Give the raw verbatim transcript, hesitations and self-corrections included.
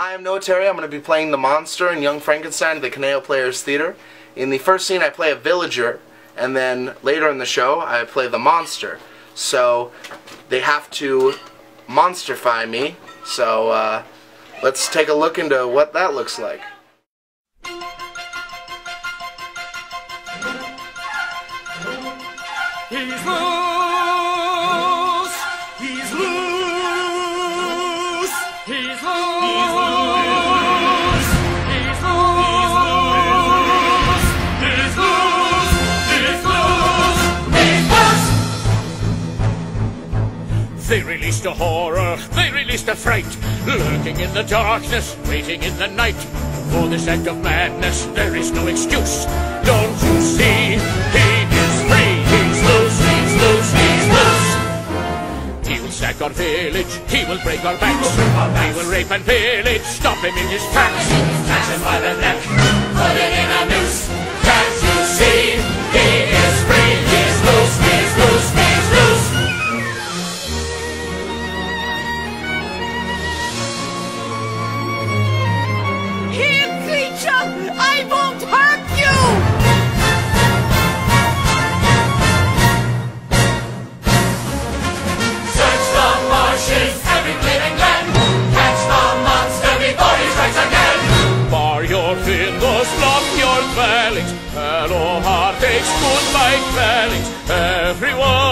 Hi, I'm Noah Terry. I'm going to be playing the monster in Young Frankenstein at the Conejo Players Theatre. In the first scene I play a villager, and then later in the show I play the monster. So they have to monsterify me. So uh, let's take a look into what that looks like. He's loose! He's loose! He's loose! He's loose! He's loose! He's loose! He's loose! They released a horror, they released a fright, lurking in the darkness, waiting in the night. For this act of madness, there is no excuse. Don't you see? He is free! He's loose! He's loose! He's loose! He will sack our village, he will break our backs, he will rape and pillage, stop him in his tracks. Catch him by the neck, put it in a noose. Can't you see? He is free! He's loose! He's loose! He's loose! Here, creature! I won't hurt you! Search the marshes, every glade and glen. Catch the monster before he strikes again. Bar your fingers, block your dwellings. Hello, heartaches, goodbye, dwellings. Everyone.